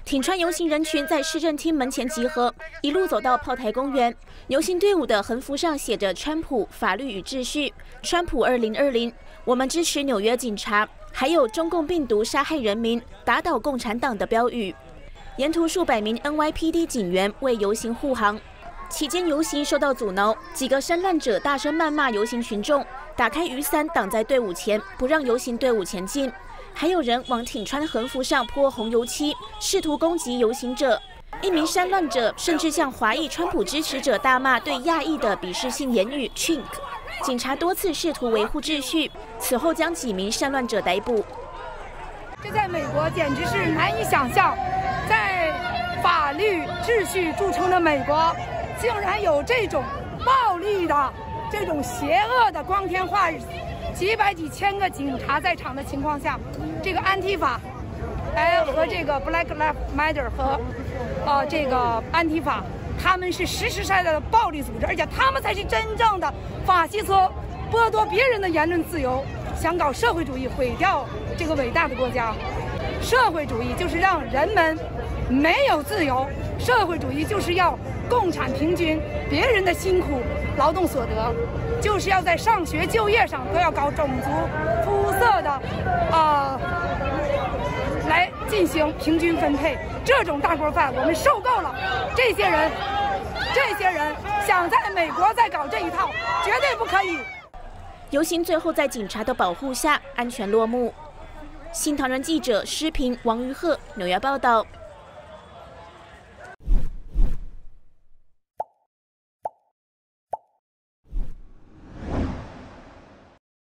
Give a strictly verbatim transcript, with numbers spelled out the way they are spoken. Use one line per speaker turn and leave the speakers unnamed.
挺川游行人群在市政厅门前集合，一路走到炮台公园。游行队伍的横幅上写着“川普法律与秩序，川普二零二零，我们支持纽约警察”，还有“中共病毒杀害人民，打倒共产党”的标语。沿途数百名 N Y P D 警员为游行护航。期间游行受到阻挠，几个煽乱者大声谩骂游行群众，打开雨伞挡在队伍前，不让游行队伍前进。 还有人往挺川横幅上泼红油漆，试图攻击游行者。一名煽乱者甚至向华裔川普支持者大骂对亚裔的鄙视性言语 “chink”。警察多次试图维护秩序，此后将几名煽乱者逮捕。
这在美国简直是难以想象，在法律秩序著称的美国，竟然有这种暴力的、这种邪恶的光天化日。 几百几千个警察在场的情况下，这个安提法，哎和这个 Black Lives Matter 和呃这个安提法，他们是实实在在的暴力组织，而且他们才是真正的法西斯，剥夺别人的言论自由，想搞社会主义，毁掉这个伟大的国家。社会主义就是让人们没有自由，社会主义就是要共产平均别人的辛苦劳动所得。 就是要在上学、就业上都要搞种族、肤色的，啊、呃，来进行平均分配。这种大锅饭我们受够了。这些人，这些人想在美国再搞这一套，绝对不可以。
游行最后在警察的保护下安全落幕。新唐人记者施平、王于鹤，纽约报道。